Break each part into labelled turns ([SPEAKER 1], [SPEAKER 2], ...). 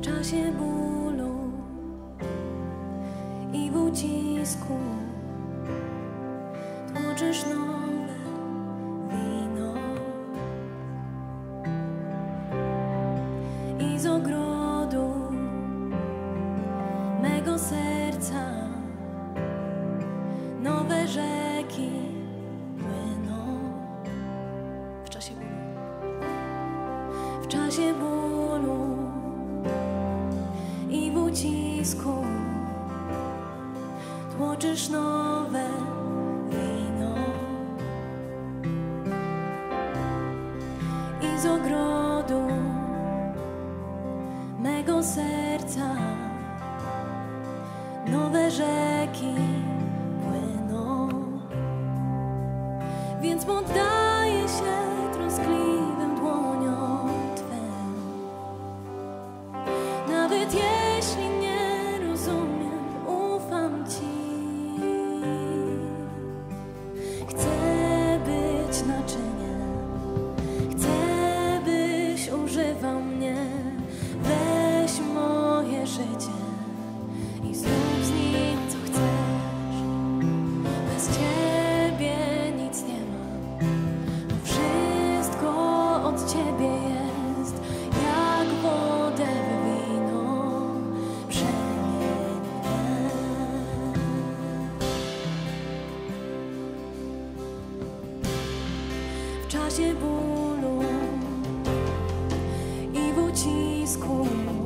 [SPEAKER 1] czasie bólu i w ucisku tłoczysz nowe wino i z ogrodu mego serca nowe rzeki płyną w czasie bólu. W czasie bólu i w ucisku tłoczysz nowe wino i z ogrodu mego serca nowe rzeki płyną. Więc poddaję się troskliwym dłoniom Twym, nawet jeśli nie rozumiem, ufam Ci. Chcę być naczyniem, chcę, byś używał mnie. Weź moje życie i zrób z nim, co chcesz. Bez Ciebie nic nie ma, bo wszystko od Ciebie jest. Jak wodę w wino przemień mnie. W czasie bólu i w ucisku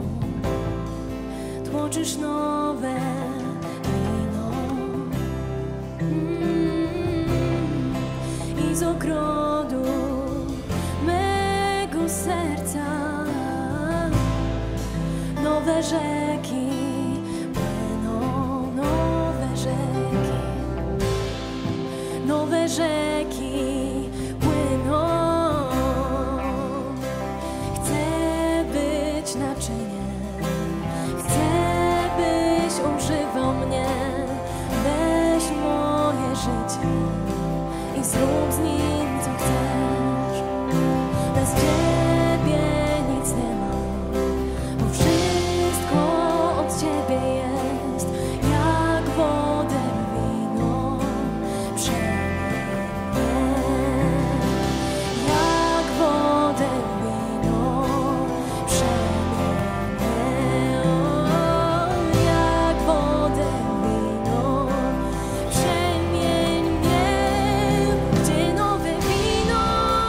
[SPEAKER 1] tłoczysz nowe wino i z ogrodu mego serca nowe rzeki płyną, nowe rzeki, nowe rzeki płyną. Chcę być naczyniem, chcę, byś używał mnie. Weź moje życie i zrób z nim, co chcesz. Bez Ciebie nic nie ma, bo wszystko od Ciebie jest. Jak wodę w wino przemień mnie. Jak wodę w wino przemień mnie. Jak wodę w wino przemień mnie. Gdzie nowe wino,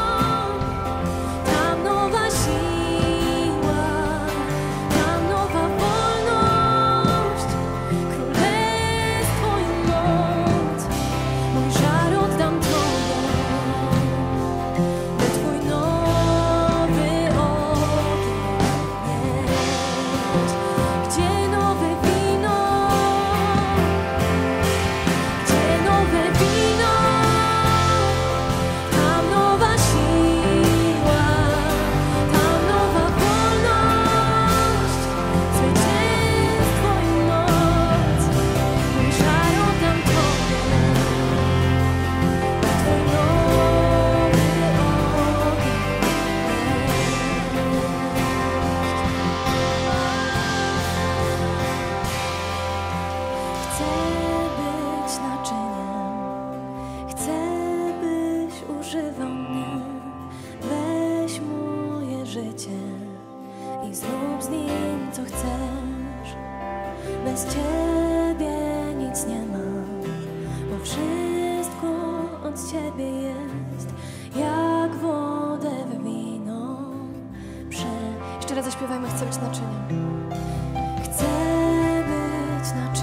[SPEAKER 1] tam nowa siła, tam nowa wolność, królestwo i moc. Mój żar oddam Tobie, by Twój nowy ogień mieć. Gdzie nowe wino, gdzie nowe wino, tam nowa siła, tam nowa wolność, zwycięstwo i moc. Mój żar oddam Tobie, by Twój nowy ogień Chcę być naczyniem, chcę, byś używał mnie. Weź moje życie i zrób z nim, co chcesz. Bez Ciebie nic nie ma, bo wszystko od Ciebie jest. Jak wodę w wino Jeszcze raz zaśpiewajmy, chcę być naczyniem. Chcę być naczyniem.